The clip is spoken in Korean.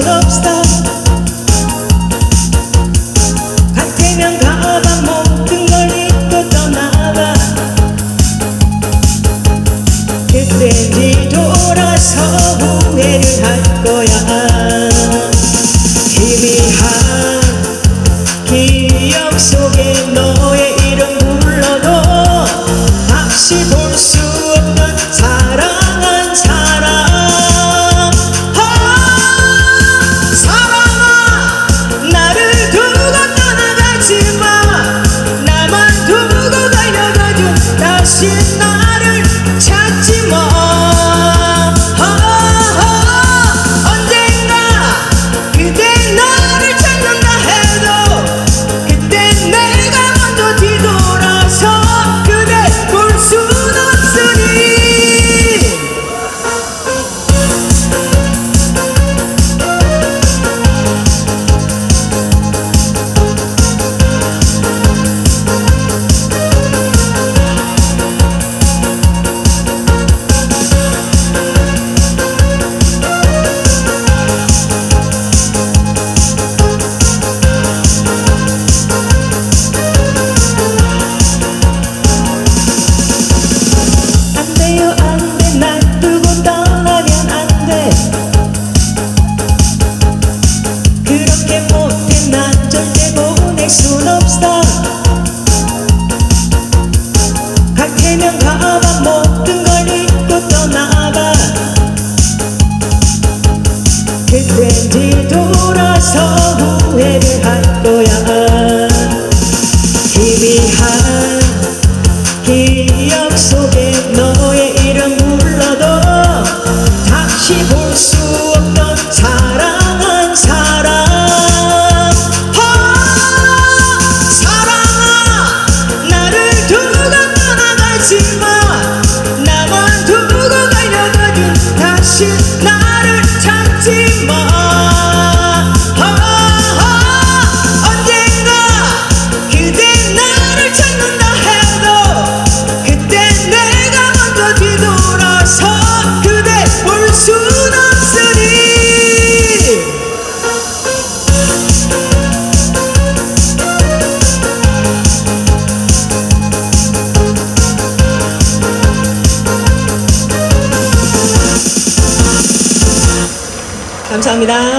없어. 같으면 가봐 모든 걸 잊고 떠나봐. 그때 뒤돌아서 후회를 할 거야. 희미한 기억 속에 너의 이름 불러도 다시 볼 수 없는 사랑한 사람. 사랑아 나를 두고 떠나가지마. 나만 두고 달려가도 다시 나를 찾지마. 순 없어. 같으면 가봐 모든 걸 잊고 떠나봐. 그땐 뒤돌아서 후회를 할 거야. 희미한 기억 속에 너의 이름 불러도 다시 볼 수 없던 사랑한 사람. 나만 두고 달려가도 다시 나를 찾지마. 언젠가 그대 나를 찾는다 해도 그때 내가 먼저 뒤돌아서 그대 볼 순 없으니. 감사합니다.